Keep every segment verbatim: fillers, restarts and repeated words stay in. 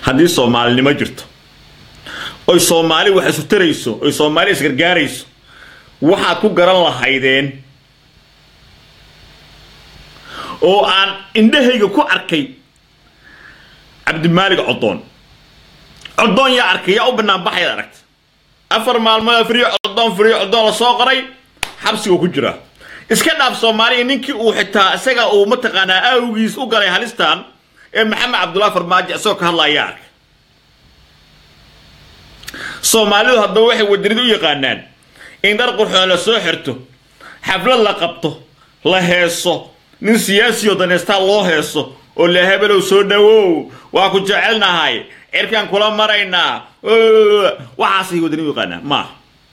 haddii soomaalinimo jirto oy soomaali wax isu tarayso oy soomaali isgargaarayso waxaad ku garan lahaydeen oo aan indhahayga ku arkay cabdimaalig codoon codoon yaa arkay yaa u banaan baxayd aragta afar maalmood firiyo codoon firiyo codoon la soo qoray xabsiga ku jira iska dhaaf Soomaaliya ninkii uu xitaa isaga uu mataqaanaa awgiis u galay halistaan ee maxamed cabdullaahi farmaajo soo ka hadlaya ark Soomaalidu hadda waxay wadanidu u yaqaanaan in dar qurxoon la soo xirto xaflad la qabto la heeso nin siyaasi oo danesta loo heeso oo la hebelo soo dhawow waa ku jecelnahay cirkan kula marayna waxaasii wadanidu yaqaanaan ma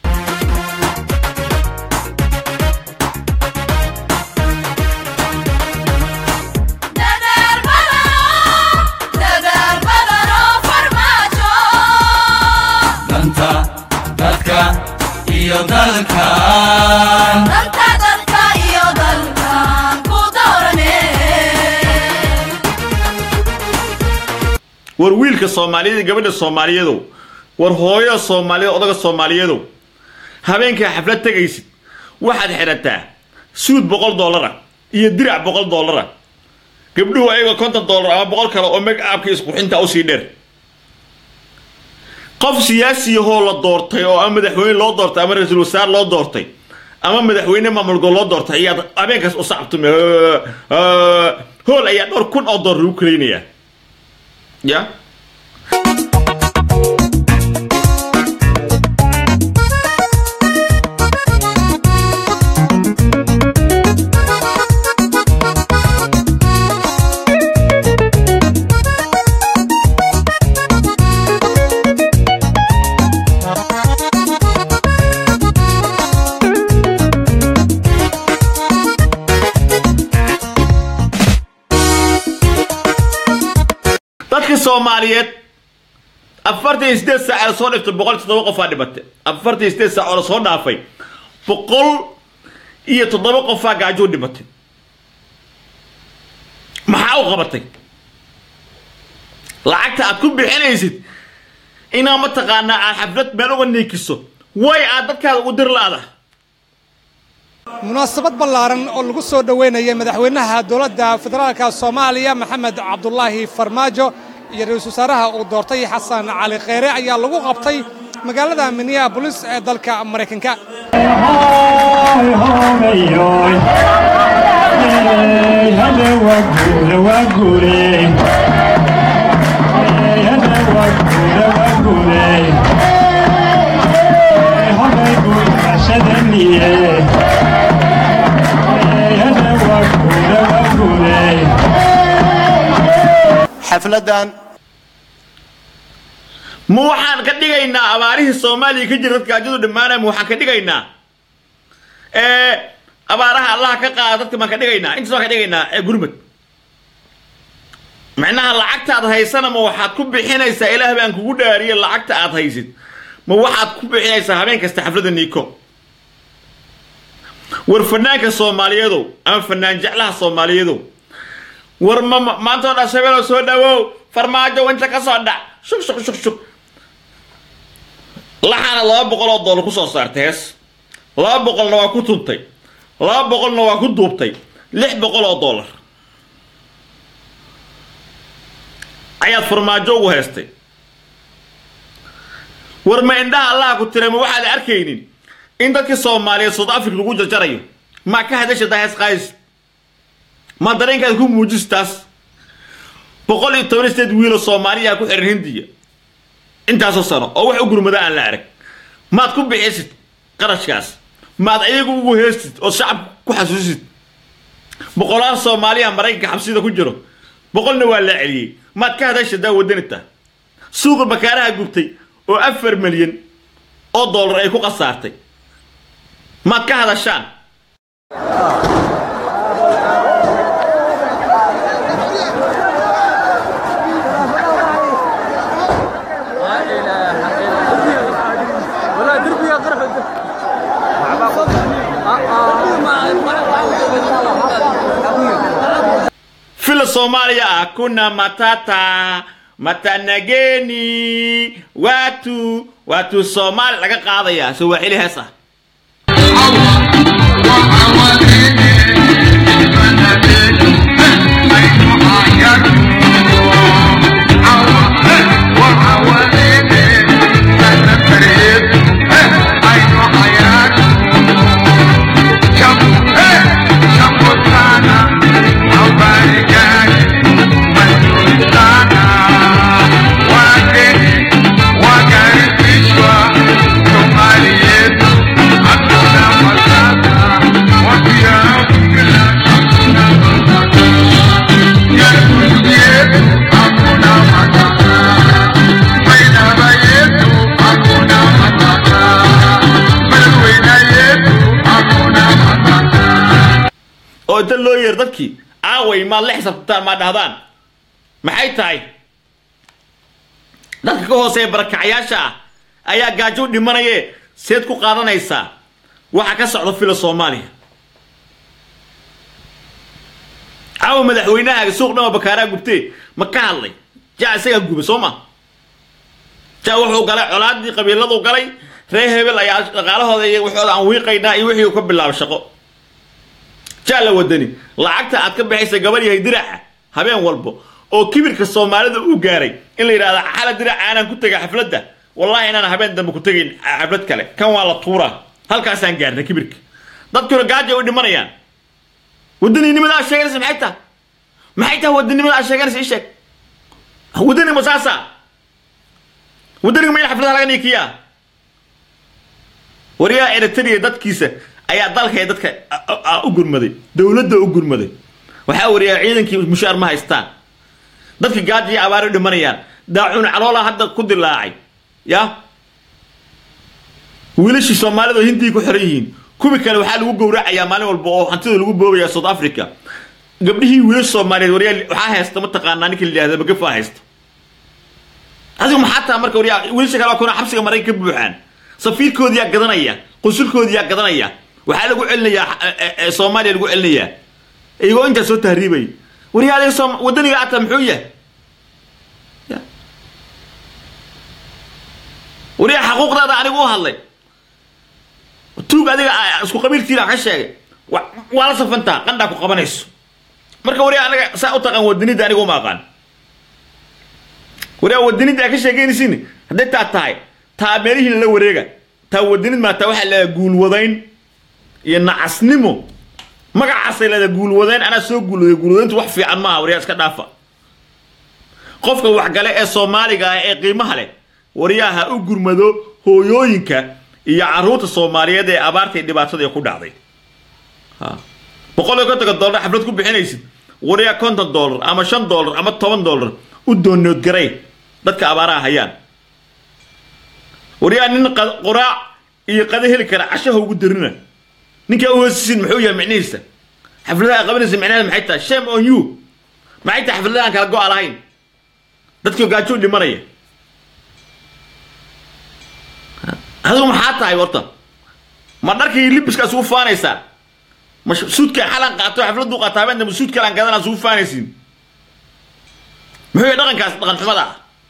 iyo dalkan danta dalka iyo dalkan ku doorane war wiilka Soomaaliyeed gabadha Soomaaliyeed war hooyo Soomaaliyeed odaga Soomaaliyeed habeenka xaflad tagaysid waxaad xirataa suud boqol dollar iyo dirac boqol dollar gabdhuhu ayaga konton dollar ama boqol kale oo make upka isku xinta u sii dheer qof siyaasi oo la doortay oo ama madaxweyne loo doortay ama ra'iisul wasaar loo doortay ama madaxweyne maamul gobol loo doortay ayaa habeenkaas u sacabtumay hool ayaa dhowr kun oo dollar u kaleynaya ya Soomaaliyeed afartan iyo siddeed saac soo dhiftay boqol iyo toddoba qof dhibatay afartan iyo siddeed saac oo soo dhaafay boqol iyo toddoba qof gaajo dhibatay maxaa u qabatay lacagta aad ku bixinaysid ina ma taqaanaa aad xaflad meel uga neekiso way aad dadkaada u dir laada munaasabad ballaaran oo lagu soo dhaweynayay madaxweynaha dowladda federaalka Soomaaliya maxamed cabdullaahi farmaajo iyo ra'iisul wasaaraha uu doortay xasan cali kheyre ayaa lagu qabtay magaalada Minneapolis ee dalka Mareykanka xafladan ma waxaan ka dhigaynaa abaarihii Soomaaliya ka jira dadka ajadu dhamaanay ma waxaan ka dhigaynaa ee abaaraha Allah ka qaado dadka ma ka dhigaynaa inta soo ka dhigaynaa ee gurmad macnaha lacagta aad haysana ma waxaad ku bixinaysaa Ilaahay baan kugu dhaariyo lacagta aad haysid ma waxaad ku bixinaysaa habeen kasta xafladda niiko war fanaanka Soomaaliyeed ama fanaan jeclaha Soomaaliyeed war ma maanta oo shabelo soo dhawow farmaajo inta ka soo dhac shuk shuk shuk shuk laxana laba boqol oo dollar ku soo saartay hees laba boqol na waa ku tuntay laba boqol na waa ku duubtay lix boqol oo dollar ayaad farmaajo ugu heestay war ma indhaha Allah ku tiray ma waxaad arkaynin in dadka Soomaaliyeed South Africa lagu jarjarayo ma ka hadashay hees qays ما درين كان يكون موجستاس بقول التورستيد ويلو Soomaaliya ku xiran Hindiya intaas oo sano oo wax u gurmada aan la arag ma ku bixisid qarashkaas ma ayagu ugu heestid oo shacab ku xasuusid boqolaal Soomaaliya Mareykanka xabsida ku jiro boqolna waa la celiyay ma ka hadashay daa wadanita suuqa bakaaraha gubtay oo afar milyan oo dollar ay ku qasaartay ma ka hadashaan في الصوماليا كنا ماتاتا matanageni watu watu Soomaali laga qaadaya Swahili heesa oo dad loo yeer dadkii aaway ma la xisabtaan ma dhahdaan maxay tahay dadka ka hooseeya barakacayaasha ayaa gaajo dhimanaya seed ku qaadanaysa waxa ka socda filo Soomaaliya aaw madaxweynaha suuqna bakaara gubtay ma ka hadlay jaa isaga gubay Sooma jaa wuxuu galay colaadii qabiiladu galay reer hebel ayaa dhaqaalahooda iyo wuxuu aan wiiqaynaa iyo wixii ka bilaab shaqo jaa wadani lacagta aad ka bixisay gabar yahay diraca habeen walbo oo kibirka Soomaalida u gaaray in la yiraahdo xala diraca aan ku tagay xafladda wallahi inaan habeen dambe ku tagay xaflad kale kan waa la tuura halkaas aan gaarnay kibirka dadkuna gaajo u dhimanayaan wadaniinimada sheegaysa maxay tahay maxay tahay wadaniinimada sheegaysa sheeg wadani masaasa wadani ma xaflad laga nikiya wariya Eritrea dadkiisa ayaa dalka dadka u gurmaday dawladda u gurmaday waxa wariya ciidankii mushaar ma haystaan dadka gaajo abaar u dhimanayaan daacun caloola hadda ku dilaacay ya wiilashi Soomaalidu Hindiga ku xiran yihiin kubi kale waxa lagu gowracayaa maalin walba oo hantida lagu boobaya South Africa gabdhihii wiilash Soomaaliyeed wariya waxa haysta ma taqaanaa ninka leeyahay magafa haysta adigu ma xataa marka wariya wiilasha kale kuna xabsiga Mareykanka ka buuxaan safiirkoodii yaa gadanaya qunsulkoodii yaa gadanaya waxa lagu celinayaa Soomaaliya lagu celinayaa iyagoo inta soo tahriibay wariyaal Soom wadaniga aata muxuu yahay wariya xuquuqdaada anigu u hadlay tuug adiga isku qabiilkiina ka sheegay wala safanta qanda ku qabanayso marka wariya aniga saa u taqaan wadanida anigu ma aqaan wariya wadanida ka sheegaynaysin haday taa tahay taa meelihiin la wareega taa wadanid ma taa waxa la guul wadayn iyo nacasnimo magacaas ay leedahay guul wadayn ana soo guulay guuladayntu wax fiican ma wariya iska dhaafa qofka wax gale ee Soomaaliga ee qiimaha leh wariyaha u gurmado hooyooyinka iyo caruurta Soomaaliyeed ee abaartay dhibaatada ku dhacday ha boqol iyo konton dollar xaflad ku bixinaysid wariya konton dollar ama shan dollar ama toban dollar u doonood garay dadka abaaraha hayaan wariya nin quraac iyo qada heli kara cashaha ugu dirina ninka uu hoosin muxuu yahay macnihiisa xafladaha qabanaysa macnaheedu maxay tahay shame on you maxay tahay xafladaha kala go'al ahayn dadka gaajo dhimanaya هذا ما حاطه هاي ورطة ما درك يلبس كسوف فانيسا مش سود كحلان قاطع حفلة دو قاطع بين سود كلام كذا أنا سوف فانيسين ما هو يدرك كاس دقن حمدا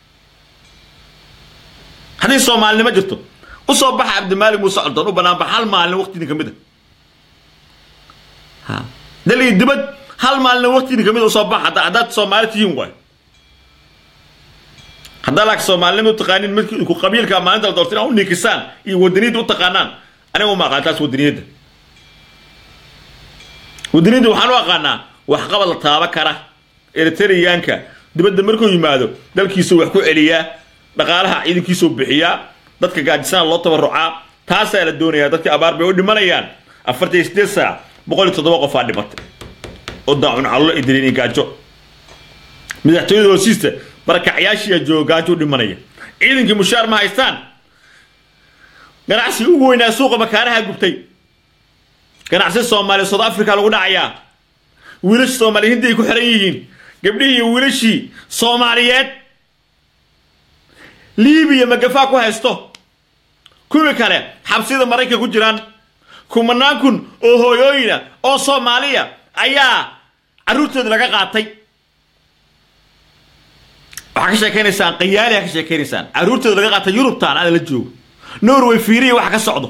هذه الصومال ما جرته وصبح عبد المالك مساعد وبنا بحال مال وقت نكمله ها ده اللي دبت حال مال وقت نكمله وصبح هذا عادات صومال تيجون واي هذا لك صومال لم تقانين مثل قبيل كمان أنت دورتنا أو نكسان يودني دو تقانان أنا وما قالت ودني ده ودني ده وحنا قانا وحقبل الطابة كره إرتريانكا دبت دمركو يمادو ده الكيسو وحكو عليا دقالها عيد كيسو بحيا دتك قاعد سان الله تبرعا تاسع للدنيا دتك أبار بيودي ملايان أفرتي ستة بقول تطبق فادي بط قدامون الله يدريني قاجو مدحتوي دو سيستة بركة عياشي جو قاجو دي ملايان إذن كمشار ما هيستان ganacsi ugu weynaa suuqa bakaaraha gubtay ganacsi Soomaali South Africa lagu dhacaya wiilash Soomaali Hindi ku xiran yihiin gabdhihii wiilashii Soomaaliyeed Liibiya magafa ku haysto kuwi kale xabsida Mareykanka ku jiraan kumanaan kun oo hooyooyina oo Soomaaliya ayaa caruurtooda laga qaatay waxa ka sheekeynaysan qiyaali ka sheekeynaysan caruurtooda laga qaatay Yurubtaan aan la joogo Norway fiiriye waxa ka socdo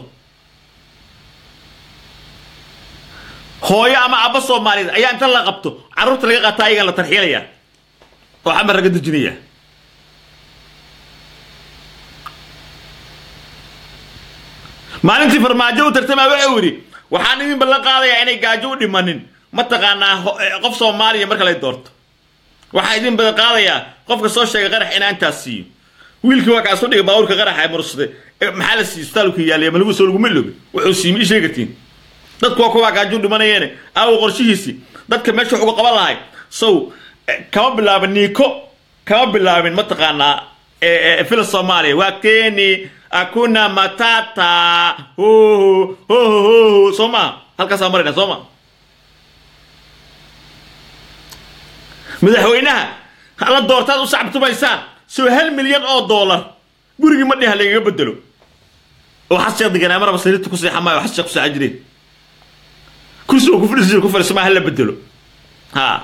hooyo ama aba Soomaaliyeed ayaa inta la qabto caruurta laga qaatay ayaga la tarxiilaya oo xamar raga dujinaya maalintii farmaajo u tartamay waxa uu yiri waxaan idin ballan qaadayaa inay gaajo u dhimanin ma taqaanaa qof Soomaaliya marka la doorto waxa idin ballan qaadayaa qofka soo sheegay qarax in aan taasiyo wiilkii waa ka soo dhigay baawrka qarax ay mursade maxaa la siistaa ku yaaliya ma lagu soo lagu miloobi wuxuu siimi sheegatiin dadku waa kuwa gaajo dhimanayeen aaw qorshihiisi dadka meesha uga qaban lahay so kama bilaabin niiko kama bilaabin ma taqaanaa ee fil Soomaaliya waa keeni akuna matata ho ho ho soma halka samarina soma madaxweynaha hala doortaad u sacabtumaysaan soo hal milyan oo dollar gurigi ma dhiha laga bedelo oo xasheed digana marba sariirta ku seexamay xasheed ku saajireen kursi ku fadhiyo ku fadhiyo ma hal bedelo ha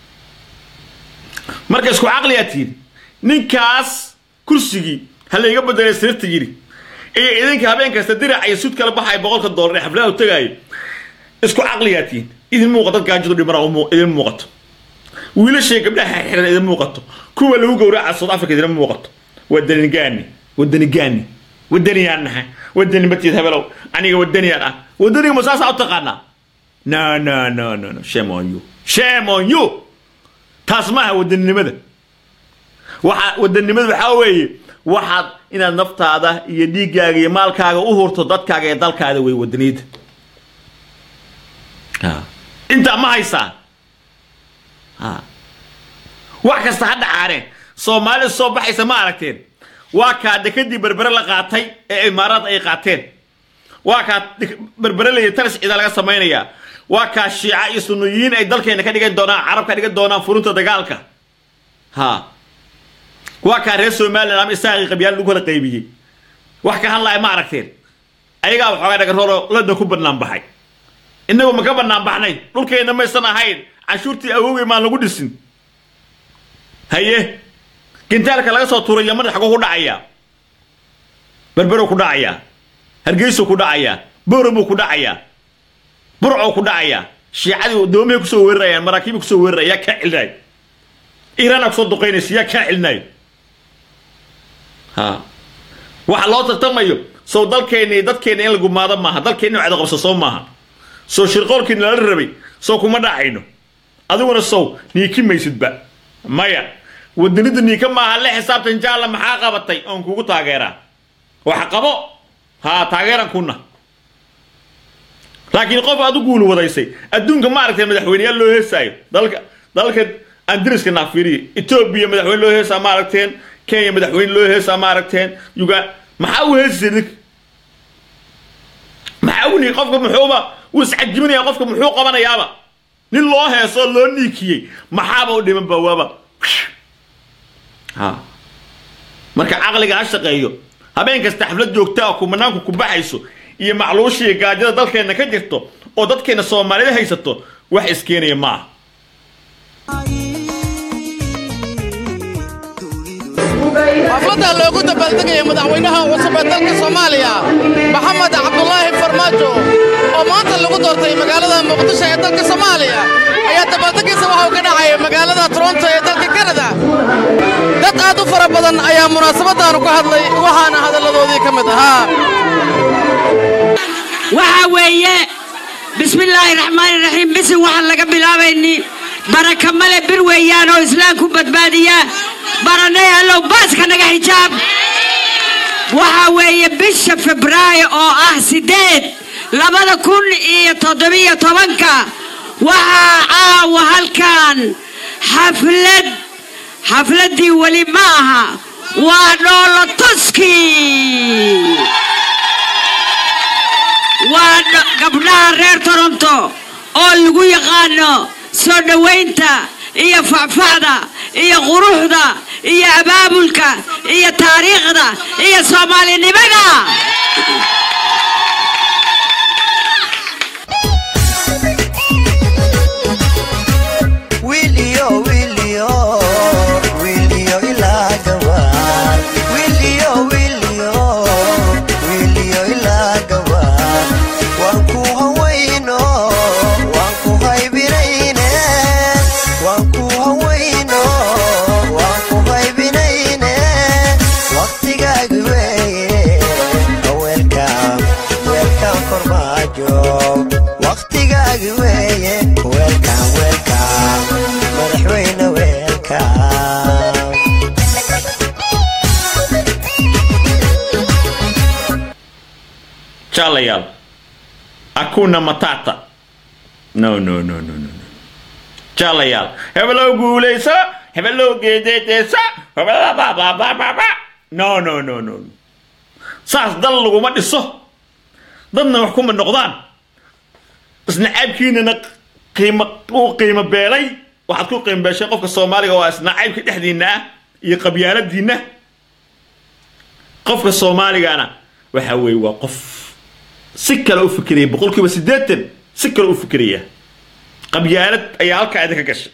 marka isku aqliyatiin ninkaas kursigii hal iga bedelay sirta yiri ee idinka habeen kasta dirac ay sud kala baxay boqolka dollar xaflada u tagay isku aqliyatiin idin muuqato gaajadu dhimara oo idin muuqato wiilashay gabdhaha xiran idin muuqato kuwa lagu gowraca South Africa idin muuqato wadani gaani wadani gaani wadani yaanaha wadani batid habalow aniga wadani ah wadani musaasa u taqaana no no no no shame on you shame on you tasmaha wadanimada waxa wadanimada waxa weeye waxaad inaad naftaada iyo dhiigaaga iyo maalkaaga u hurto dadkaaga ee dalkaada way wadaniyada ha inta ma haysaa ha wax kasta hadda caareen Soomaaliya soo baxaysa ma aragteen waa ka dekadii berbere la qaatay ee imaarad ay qaateen waa ka berbere la taris ida laga sameeynaya waa ka shiica iyo sunniyiin ay dalkeena ka dhigan doonaan carab ka dhigan doonaan furunta dagaalka ha waa ka reer Soomaaliland ama isaaqi qabyal lagu kala qaybiyay wax ka hadlay ma aragteen ayaga waxa dhaga roolo la ku banaan baxay inagu ma ka banaan baxnay dhulkeena ma aysan ahayn cashuurtii awowgay ma lagu dhisin haye kintalka laga soo tuuray madax xagu ku dhacaya berbero ku dhacaya hargeyso ku dhacaya booramo ku dhacaya burco ku dhacaya shiicadu doomay ku soo weerarayaan maraakiib ku soo weeraraya ka cilnay Iran ku soo duqeynaysa ka cilnay ha waxa loo tartamayo soo dalkeena dadkeena in lagu maado maaha dalkeena cid qabso soo maaha soo shirqoolkiina la rabay soo kuma dhacayno adiguna soo niiki maysidba maya wadanida niika maaha la xisaabtan jaala maxaa qabatay aan kugu taageera waxa qabo ha taageeran kuna laakiin qof aad u guul wadaysay adduunka ma aragtay madaxweynayaal loo heesaayo dalka dalka andriska naafiri Ethiopia madaxweyne loo heesaa ma aragteen Kenya madaxweyne loo heesaa ma aragteen yuga maxaa u heesay maxaa u ni qofka muxuuba wis cajiminaya qofka muxuu qabanayaaba nin loo heeso loo niikiyay maxaaba u dhiman bawaaba ha marka aqliga shaqeeyo habeen kasta xaflad joogta ku manaanku ku baxayso iyo macluushii gaajada dalkeena ka jirto oo dadkeena Soomaaliyeed haysato wax iskeenaya ma xafladda loogu dabaaldegay madaxweynaha cusub ee dalka Soomaaliya Maxamed Cabdullaahi Farmaajo oo maanta lagu doortay magaalada muqdisho ee dalka Soomaaliya ayaa dabaaldegaysa waxa uu ka dhacay magaalada Toronto ee dalka Canada dad aad u fara badan ayaa munaasabadan ku hadlay waxaana hadaladoodii kamid ahaa waxa weeye bismillaahir rahmaanir rahiim bisi waxa laga bilaabayni baraka male bir weeyaan oo islaamku badbaadiya baranay allow baaska naga xijaab waxa weeye bisha Febraayo oo ah sideed labada kun iyo toddoba iyo tobanka waxa caawa halkan xaflad xafladii wali maaha waa dholo tuski waa gabdhaha reer Toronto oo lagu yaqaano soo dhaweynta iyo facfacda iyo quruxda iyo abaabulka iyo taariikhda iyo Soomaalinimada Wilio Wilio Wilio ila jalayaal akuna matata no no no no no jalayaal hebelo guuleysa hebelo geedeetesa hebelo ba ba ba ba no no no no saas dal lagu ma dhiso dadna wax kuma noqdaan isna caabkiina qiimo oo qiimo beelay waxaad ku qiimo beeshay qofka Soomaaliga oo isna caabki dhexdiina iyo qabyaaladiina qofka Soomaaligana waxa weey waa qof si kale u fikiraya boqolkiiba siddeetan si kale u fikiraya qabyaalad ayaa halka idinka gashay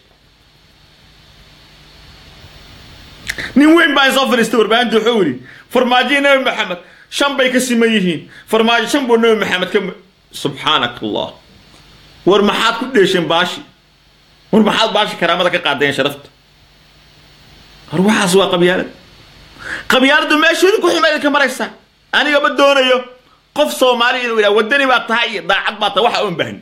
nin weyn baa soo fariistay warbaahinta wuxuu yiri farmaajo nabi maxamed shan bay ka siman yihiin farmaajo shan buu nabi maxamed ka subhanakallah war maxaad ku dheesheen baashi war maxaad baashi karaamada ka qaadeen sharafta war waxaas waa qabyaalad qabyaaladu meesheedu ku xumeeyay ka maraysa aniga ma doonayo qof Soomaali inuu ila wadani baa tahay daacad baa tahay waxa uu baahan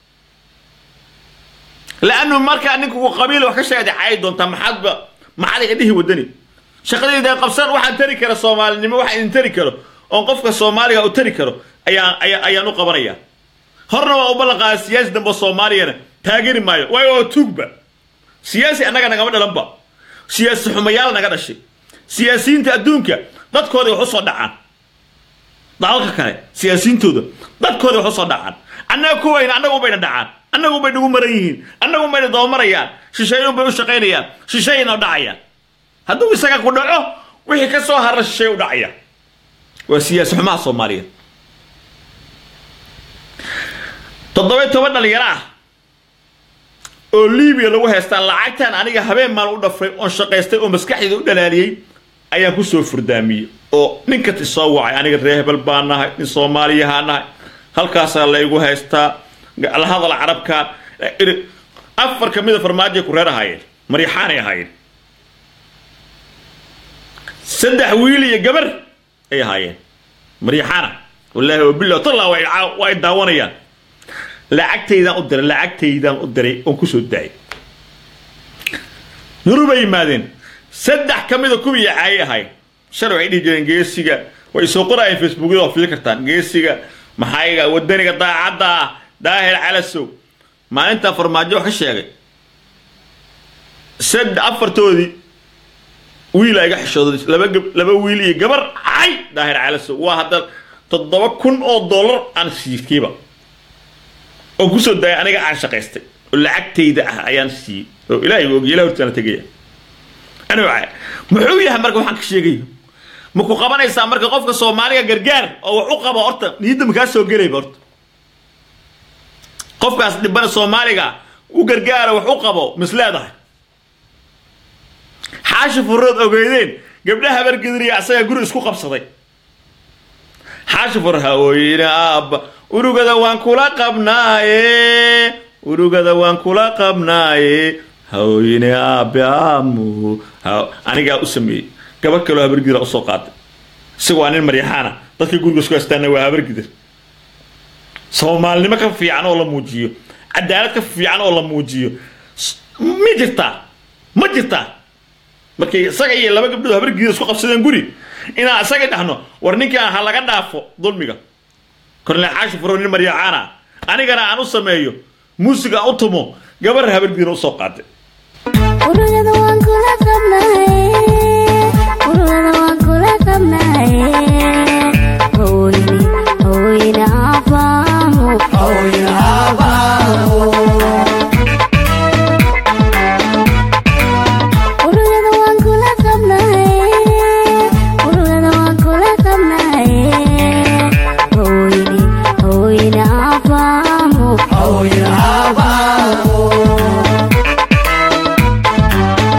laanu marka ninku qabiil wax ka sheegay ay doonta maxadba maxad ay dhihi wadani shaqadeeda qabsan waxa tari kara Soomaalinimo waxa in tari karo oo qofka Soomaaliga uu tari karo ayaa ayaan u qabanaya horna waa u balaqaa siyaasi dambe Soomaaliyana taageeri maayo way oo tugba siyaasi anaga naga dhalanba siyaasi xumayaal naga dhashay siyaasiyiinta adduunka dadkooda wax soo dhacaan dalka kale siyaasiyiintooda dadkooda wax soo dhacaan annaga kuwayna annagu bayna dhacaan annagu bay nagu maran yihiin annagu bayna doomarayaan shisheeyo bay u shaqeynayaan shisheeyna dhacaya hadduu isaga ku dhaco wixii ka soo haray shisheeyo u dhacaya waa siyaasi xumaa Soomaaliya toddoba iyo toban dhalinyaro ah oo Liibiya lagu haystaan lacagtan aniga habeen maal u dhafay oo shaqeystay oo maskaxdayda u dhalaaliyay ayaan ku soo furdaamiyay oo ninka tisoo wacay aniga reehbal baanahay in Soomaaliyahaanahay halkaas la igu haystaa la hadal carabka afar kamida farmaajo ku reerahaayeen marixaanay ahaayeen saddex wiil iyo gabar ay ahaayeen marixaana wallahi wabillahi tallah way daawanayaan lacagtayda u diray lacagtayda u diray oo ku soo daay nurubay maadeen saddex kamida ku yaacay ahay sharci dhigeen geesiga way soo qorayeen Facebook iyo fiil kartaan geesiga maxayga wadaniga daacada daahir calasow maalinta farmaajo ka sheegay sad afartoodi wiil ay xishooday laba laba wiil iyo gabar ay daahir calasow waa hadal toddoba kun oo dollar aan siiskiiba oo ku soo daay aniga aan shaqeystay oo lacagtayda ah ayaan sii oo ilaahay oo ilaahay hortaan tagay ana waxa muxuu yahay marka waxaan ka sheegay ma ku qabanaysaa marka qofka Soomaaliga gargaar oo wax u qabo horta niyadda ma ka soo galay horta qofkaas dhibana Soomaaliga u gargaar wax u qabo misleedahay xaashi furad ogeydeen gabdhaha bargidriya asaga guri isku qabsaday xaashi furha oo yiraab urugada waan kula qabnaaye urugada waan kula qabnaaye hawine abamu aniga u sameey gabadh kale habargidra u soo qaaday isagoo aan marixaana dadka guriga isku hastaana waa habargidr Soomaalnimo ka fiican oo la muujiyo cadaalad ka fiican oo la muujiyo ma jirta ma jirta markii isaga iyo laba gabdhood habargidra isku qabsadeen guri ina isaga dhahno war ninka ha laga dhaafo dulmiga korna xaashi furoon marixaana anigana aan u sameeyo muusiga u tumo gabar habargidra u soo qaaday urugada waan kula qabnaaye urugada waan kula qabnaaye hooyini hooyini aabaamu hooyini aabaamu urugada waan kula qabnaaye urugada waan kula qabnaaye hooyini hooyini aabaamu hooyini aabaamu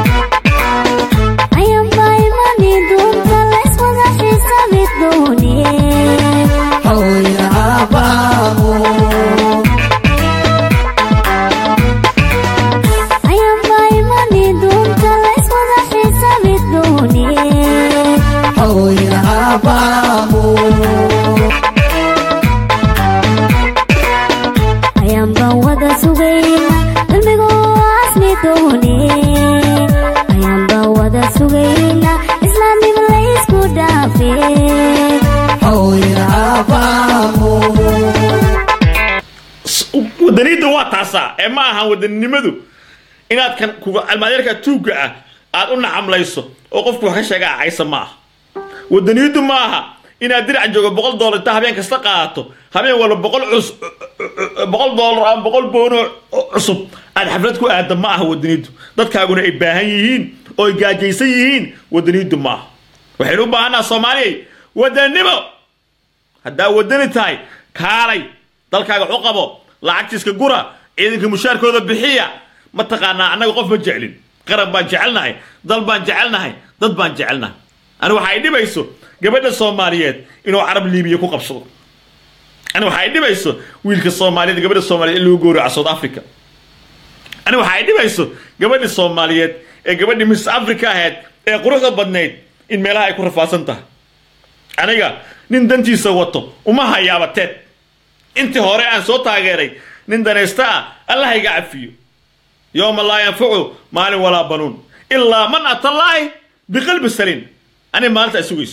waa taasaa ee ma ahan wadannimadu inaad kan kuga almaadeerka tuuga ah aad u nacamlayso oo qofku wax ka sheega caysa ma aha waddaniyadu ma aha inaad dirac joogo boqol dollar inta habeen kasta qaato habeen walba boqol cus boqol dollar ama boqol boono cusub aad xaflad ku aadda ma aha waddaniyadu dadkaaguna ay baahan yihiin oo ay gaajaysan yihiin waddaniyadu ma aha waxaynu u baahanaa Soomaaliya wadannimo haddaa waddani tahay kaalay dalkaaga u qabo lacagtiiska gura ciidanka mushaarkooda bixiya ma taqaanaa annaga qof ma jeclin qaran baan jecelnahay dal baan jecelnahay dad baan jecelnahay أنا waxay dhibayso gabadha Soomaaliyeed inuu Arab Liibiya ku qabsado أنا waxay dhibayso wiilka Soomaaliyeed gabadha Soomaaliyeed loo gooriyo South Africa أنا waxay dhibayso gabadha Soomaaliyeed ee gabadha Miss Africa ahayd ee quruxda badneyd in meelaha ay ku rafaasan tahay aniga nin dantiisa wato uma hayaabateed intii hore aan soo taageeray nin danaysta Allah iga cafiyo يوم لا ينفع مال ولا بنون إلا من أتى الله بقلب سليم أنا ما أنت أسويس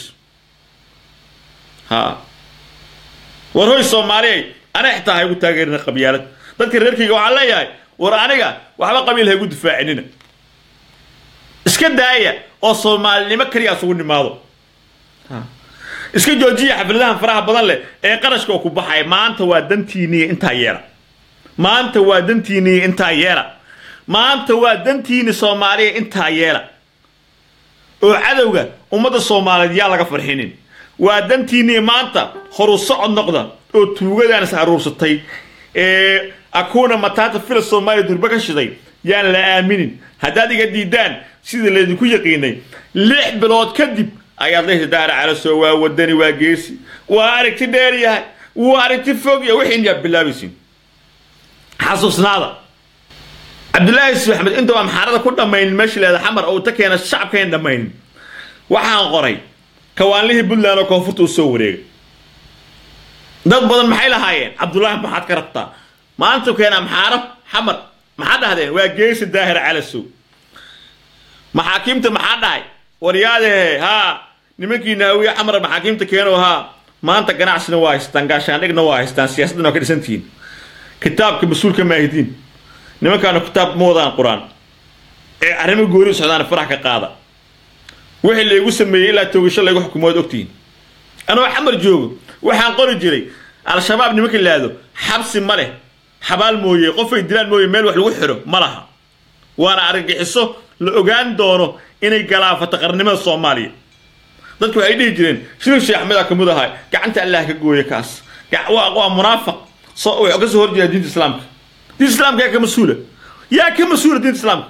ها وروي الصومالي أنا إحتاج يقول تاجرنا قبيلة تذكر ركيج وعلى ياي ورانيجا وحلا قبيلة يقول دفاع عننا إسكت داية الصومالي ما كريه أسوون ماله ها إسكت جوجية حفلها فرح بدل إيه قرش كوكو بحي ما أنت وادنتيني أنت يرى ما أنت وادنتيني أنت يرى ما أنت وادنتيني صومالي أنت يرى وعدوجا ومدى الصومالي يلا قفر حنين وادنتيني ما أنت خروص النقطة وتوجد أنا سعروس الطي إيه أكون متات في الصومالي دربك الشيء يعني لا آمنين هدادي قديدان سيد اللي يكون يقيني لح بلاد كذب أيضا ليه دار على سوا ودني واجيسي وارك تداري وارك تفوق يا وحين يا بلابسين حصصنا هذا عبد الله السي أحمد أنت ومحارة كنا ما ينمشي لهذا حمر أو تكين الشعب كين دمين وحان قري كوان له بلا أنا كفرت وسوري ضد بدل محيل هاين عبد الله ما حد كربتا ما أنتوا كنا محارة حمر ما حد هذين واجيس الداهر على السوق محاكمته ما حد هاي ورياده ها نمكي ناوي حمر محاكمته كانوا ها ما أنت كنا عشان وايستان قاشان لك نوايستان سياستنا كده سنتين كتابك مسؤول كما يهدين نما كانوا كتاب موضوع القرآن أرمي جوري سعدان فرح كقاضي وحي اللي يقول سمي إلا توجش الله يقول حكومة دكتين أنا وحمر جوج وحن قول جري على الشباب نمك اللي هذا حبس ماله حبال مويه قف الدلال مويه مال وحلو وحره مالها وأنا أرجع حسه لأوجان دوره إن الجلافة تقرن من الصومالية ضدك عيدي جرين شنو الشيء أحمد أكمل هاي كعنت الله كجوية كاس كوا منافق صو يعكسه هرجع دين الإسلام دين الإسلام يا كمسؤولة يا كمسؤولة دين الإسلام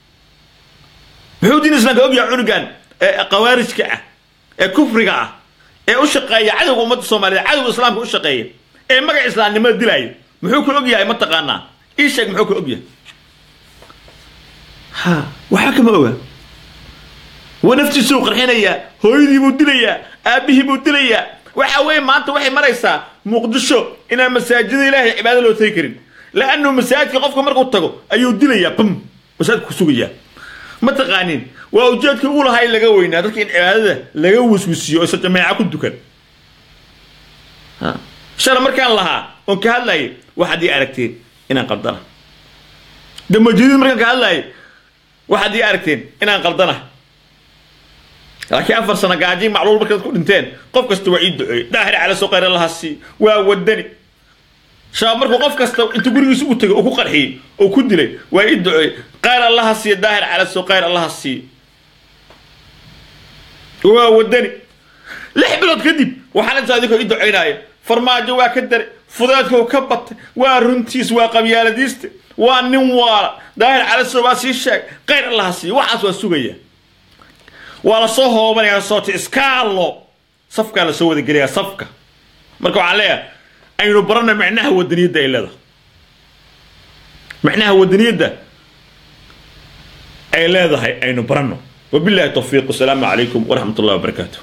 هو دين الإسلام هو يعرقان قوارج كأ كفر كأ أشقية عدو أمة الصومالية عدو الإسلام أشقية ما قاعد إسلام لما دلاي محوك الأبيع ما تقانا إيش شيء محوك الأبيع ها وحكم هو ونفس السوق الحين يا هويدي مدلية أبيه مدلية وحوي ما أنت وحي مريسا muqdisho ina masaajida ilaahay cibaado loo taagi karin laanu masaajidka qofka markuu tago ayuu dilaya bam masaajidku ku sugaya ma taqaanin waa ujeedka uu lahay laga weynaa dadka in cibaadada laga waswisiyo oo jamaaca ku dukan ha shara markaan lahaa oo ka hadlay waxaad ii aragteen inaan qaldana damajidid markaan ka hadlay waxaad ii aragteen inaan qaldana لكن أفر سنة قاعدين معلول بكرة تكون انتين قف كستو عيد دعي داهر على سوق غير الله السي وودني شاب مركو قف كستو انتو قولي يسوق تجو وكو قرحي وكد لي وعيد دعي غير الله السي داهر على سوق غير الله السي وودني لح بلاد كذب وحنا زاديكو عيد دعيناي فرماجو وكدر فضاتكو وكبط ورنتيس وقبيالة ديست ونوار داهر على سوق الشيك غير الله السي وحاس والسوقية ولا صوه من يصوت إسكالو صفقة لسوى الجريئة صفقة مركو عليها أي نبرنا معناها والدنيا ده إلا ده معناها والدنيا ده أي لا ده أي نبرنا وبالله التوفيق والسلام عليكم ورحمة الله وبركاته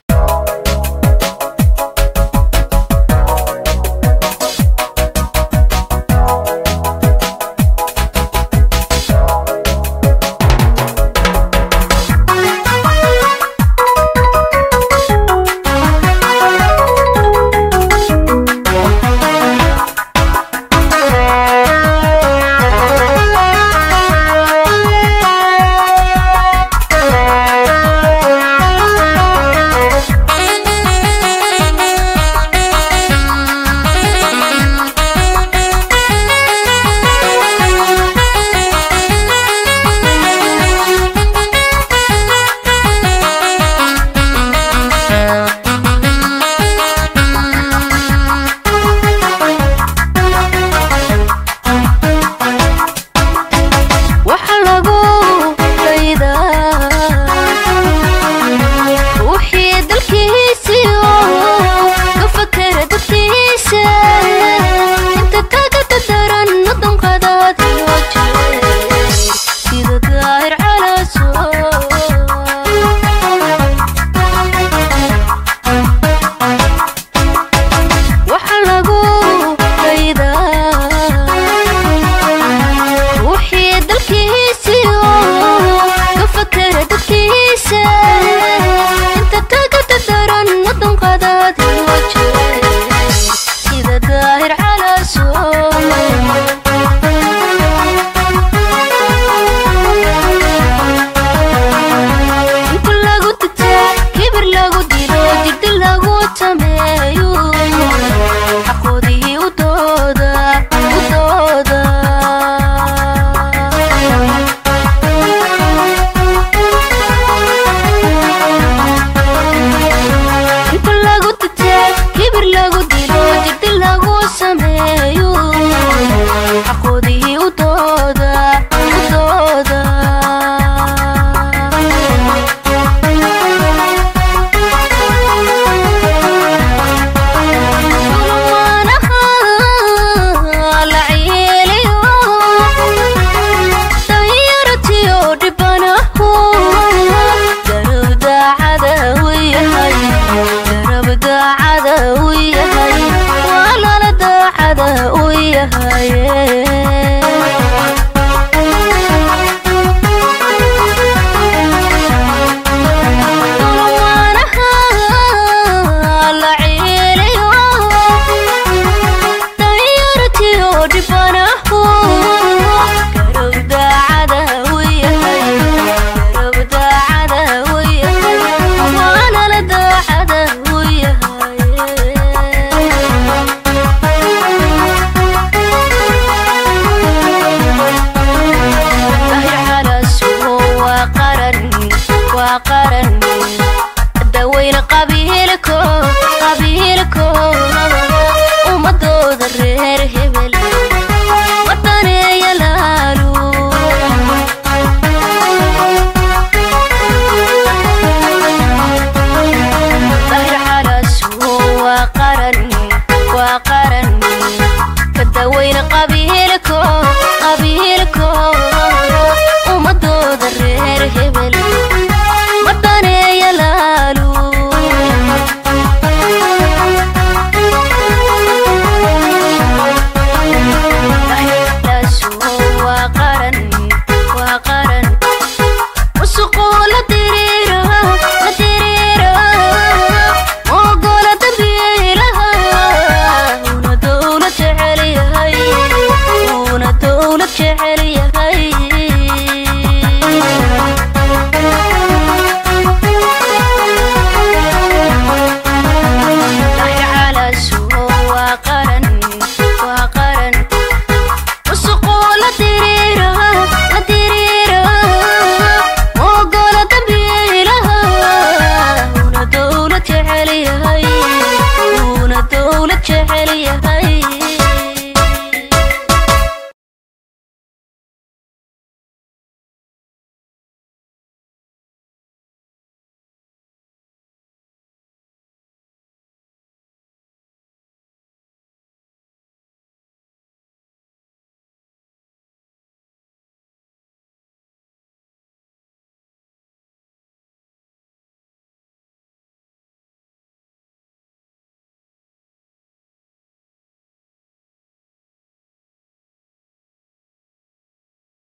وقرن دوين قبيلكو قبيلكو